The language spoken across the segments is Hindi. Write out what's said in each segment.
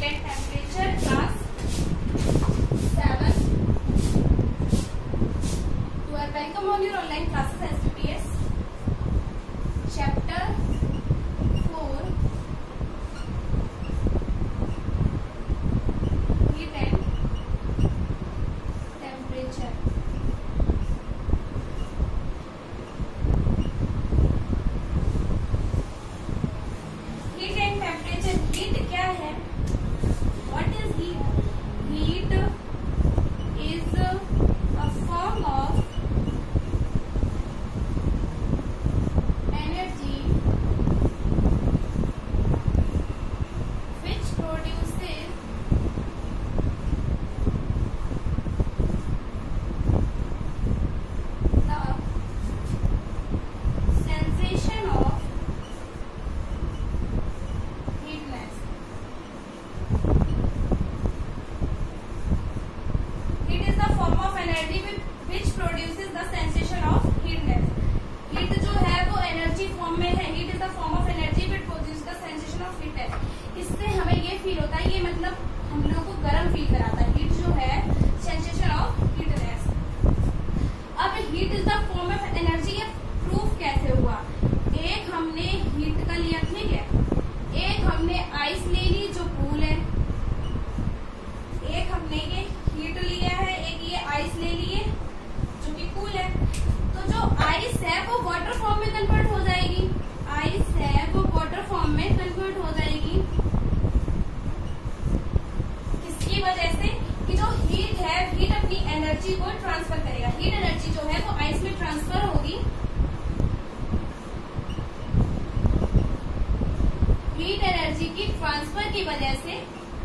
get temperature class 7. You are welcome on your online classes SPPS. Chapter 4 heat and temperature. Heat and temperature. Heat क्या है? What is heat? Heat is a form of energy which produces the sensation of heatness. Heat is the form of energy which produces the sensation of heatness. Heat जो है वो एनर्जी फॉर्म में है. Heat is the form of energy which produces the sensation of heatness. इससे हमें ये फील होता है, ये मतलब हम लोगों को गर्म फील कराता है. Heat जो है sensation of heatness. अब heat is the form of energy, ये प्रूफ कैसे हुआ? एक हमने हीट का लिया, ठीक है. एक हमने आइस ले ली जो कूल है. एक हमने ये हीट लिया है, एक ये आइस ले लिए जो कि कूल है. तो जो आइस है वो वाटर फॉर्म में कन्वर्ट हो जाएगी. आइस है वो वाटर फॉर्म में कन्वर्ट हो जाएगी. किसकी वजह से? कि जो हीट है, हीट अपनी एनर्जी को ट्रांसफर करेगा. हीट एनर्जी जो है वो आइस में ट्रांसफर होगी. हीट एनर्जी की ट्रांसफर की वजह से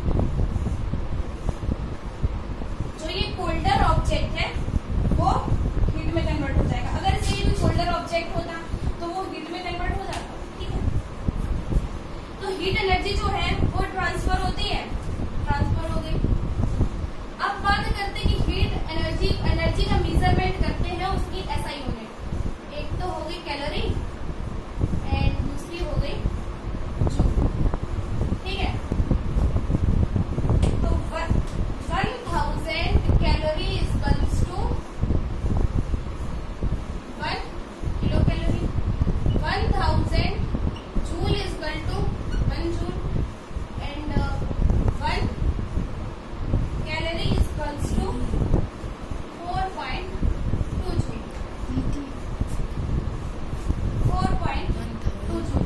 जो ये कोल्डर ऑब्जेक्ट है वो हीट में कन्वर्ट हो जाएगा. अगर इसे कोई कोल्डर ऑब्जेक्ट होता तो वो हीट में कन्वर्ट हो जाता. ठीक है. तो हीट एनर्जी जो है वो ट्रांसफर होती है. ट्रांसफर हो गई. अब बात करते हैं कि हीट एनर्जी का मेजरमेंट करते हैं उसकी SI यूनिट. एक तो हो गई कैलोरी एंड दूसरी हो गई जूल. ठीक है. तो 1000 calorie equals to 1 kilo calorie. 1000 joule equal to 1 joule and 1 calorie equals to 4.2 joule. 4.2 joule.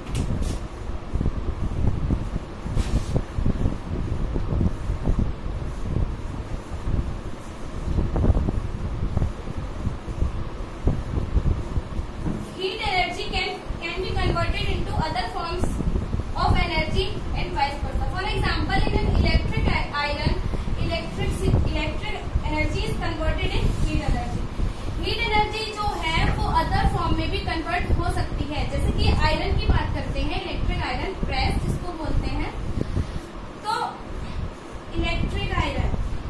Heat energy can be converted into other forms of energy and vice versa. For example, in an electric iron, electric energy is converted in heat energy. Heat energy जो है वो other form में भी convert हो सकती है. जैसे कि आयरन की बात करते हैं, इलेक्ट्रिक आयरन प्रेस जिसको बोलते हैं. तो इलेक्ट्रिक आयरन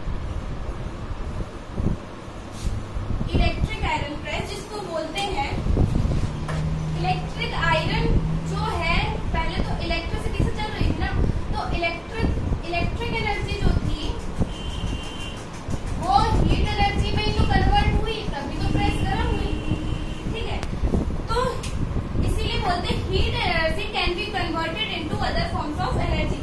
प्रेस जिसको बोलते हैं. इलेक्ट्रिक आयरन जो है पहले तो इलेक्ट्रिसिटी से चल रही थी ना, तो इलेक्ट्रिक एनर्जी जो थी वो हीट एनर्जी में ही तो कन्वर्ट हुई, तभी तो प्रेस गर्म हुई. ठीक है. तो इसीलिए बोलते हैं heat energy can be converted into other forms of energy.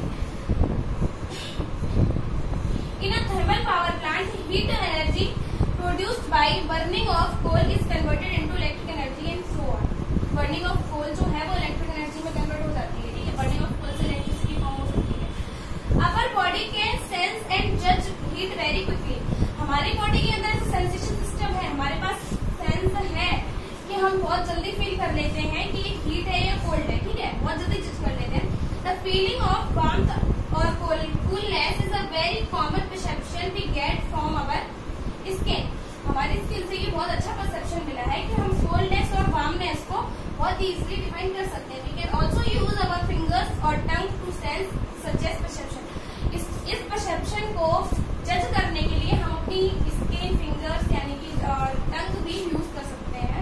In a thermal power plant heat energy produced by burning of coal is converted into electric energy and so on. Burning of coal जो है वो इलेक्ट्रिक एनर्जी में कन्वर्ट हो जाती है. ठीक है. बर्निंग ऑफ कोल से इलेक्ट्रिसिटी फॉर्म हो सकती है. Our body can sense and जज हीट वेरी क्विकली. हमारी बॉडी के अंदर सेंसेशन सिस्टम है, हमारे पास सेंस है कि हम बहुत जल्दी फील कर लेते हैं कि ये हीट है या कोल्ड है. ठीक है. बहुत जल्दी जज कर लेते हैं. द फीलिंग ऑफ वार्मथ और coolness is a very common perception we get from our skin. हमारी स्किन से ये बहुत अच्छा परसेप्शन मिला है कि हम कोल्डनेस और वार्मनेस को बहुत इजीली डिफाइन कर सकते हैं. We can also use our fingers और tongue to sense suggest perception. इस परसेप्शन को जज करने के लिए हम अपनी स्किन, फिंगर्स यानी कि टंग भी यूज करते हैं.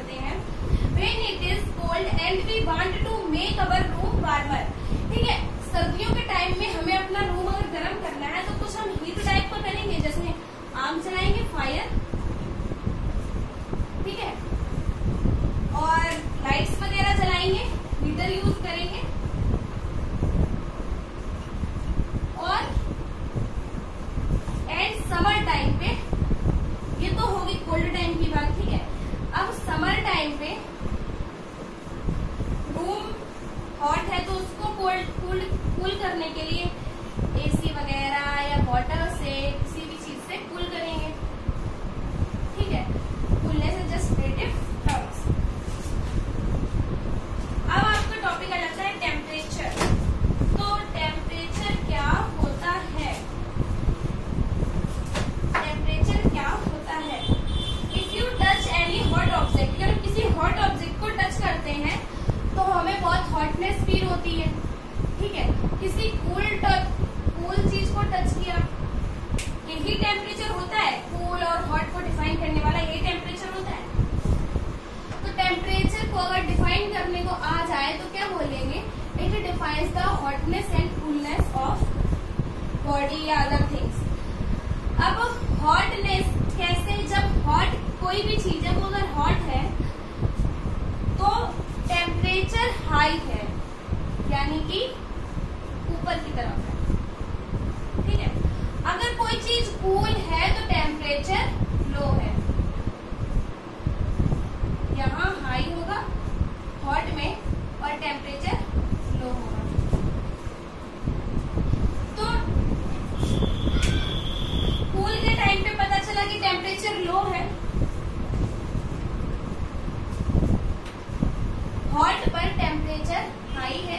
When it is cold and we want to make our room warmer. ठीक है. सर्दियों के टाइम में हमें अपना रूम अगर गर्म करना है तो कुछ हम हीट टाइप का करेंगे, जैसे आग जलाएंगे, फायर, ठीक है, और लाइट्स वगैरह जलाएंगे, हीटर यूज करेंगे। और एंड समर टाइम पे, ये तो होगी कोल्ड टाइम की बात, ठीक है। अब समर टाइम पे रूम हॉट है तो उसको कूल करने के लिए एसी वगैरह या वाटर से, किसी भी चीज से कूल करेंगे, ठीक है। Coolness is just relative terms. अब आपका टॉपिक आ जाता है टेम्परेचर। तो टेम्परेचर क्या होता है? टेम्परेचर क्या होता है? If you touch any hot object, अगर किसी हॉट ऑब्जेक्ट को टच करते हैं तो हमें बहुत हॉटनेस फील होती है, ठीक है। किसी कूल चीज को टच किया, यही टेम्परेचर होता है। कूल और हॉट को डिफाइन करने वाला यही टेम्परेचर होता है। तो टेम्परेचर को अगर डिफाइन करने को आ जाए तो क्या बोलेंगे? It defines the hotness and coolness of body या अदर थिंग्स। अब हॉटनेस कैसे? जब हॉट कोई भी चीज है वो अगर हॉट है तो टेम्परेचर हाई है, यानी कि ऊपर की तरफ है, ठीक है। अगर कोई चीज कूल है तो टेम्परेचर लो है, यहाँ हाई होगा हॉट में और टेम्परेचर लो होगा। तो कूल के टाइम पे पता चला कि टेम्परेचर लो है, हॉट पर टेम्परेचर हाई है।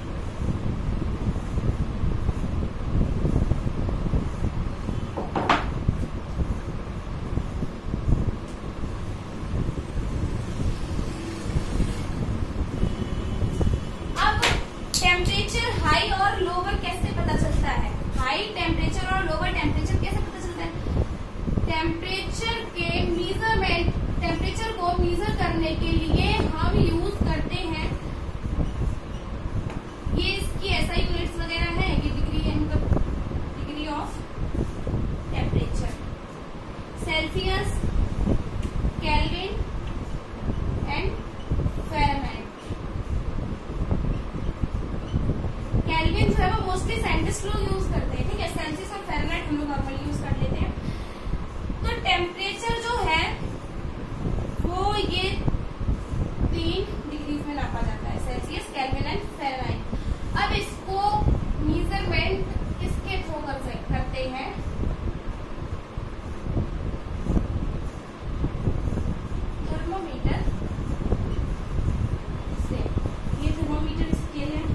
अब टेम्परेचर हाई और लोअर कैसे पता चलता है? हाई टेम्परेचर और लोअर टेम्परेचर कैसे पता चलता है? टेम्परेचर के मेजरमेंट, टेम्परेचर को मेजर करने के लिए हम यूज करते हैं, ये इसकी एसआई यूनिट्स वगैरह है, ये degree of temperature, Celsius, Kelvin and Fahrenheit. Kelvin जो है वो मोस्टली साइंटिस्ट लोग यूज करते हैं, ठीक है। सेल्सियस और फ़ारेनहाइट हम लोग नॉर्मली यूज कर लेते हैं। तो टेम्परेचर जो है वो ये 3 डिग्रीज में नापा जाता है, सेल्सियस, केल्विन एंड फ़ारेनहाइट। अब इसको मेजरमेंट किसके थ्रू करते हैं? थर्मोमीटर से। ये थर्मोमीटर स्केल है,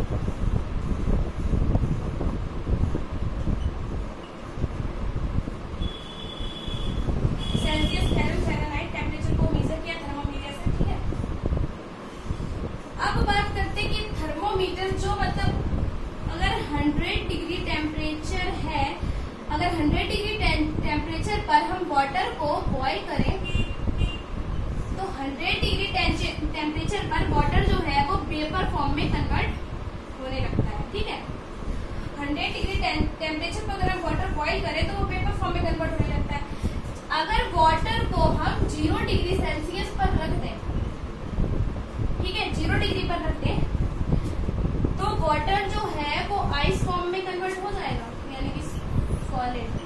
सेल्सियस, केल्विन, फ़ारेनहाइट टेम्परेचर को मेजर किया थर्मोमीटर से, ठीक है। अब बात करते हैं कि थर्मोमीटर जो मतलब अगर 100 डिग्री टेम्परेचर है, अगर 100 डिग्री टेम्परेचर पर हम वाटर को बॉईल करें तो 100 डिग्री टेम्परेचर पर वाटर जो है वो वेपर फॉर्म में कन्वर्ट होने लगता है, ठीक है। 100 डिग्री टेम्परेचर पर अगर हम वाटर बॉईल करें तो वो वेपर फॉर्म में कन्वर्ट होने लगता है। अगर वाटर को हम 0 डिग्री सेल्सियस पर रख दें, ठीक है, 0 डिग्री पर रख दें तो वाटर जो है वो आइस फॉर्म में कन्वर्ट हो जाएगा, यानी कि सॉलिड।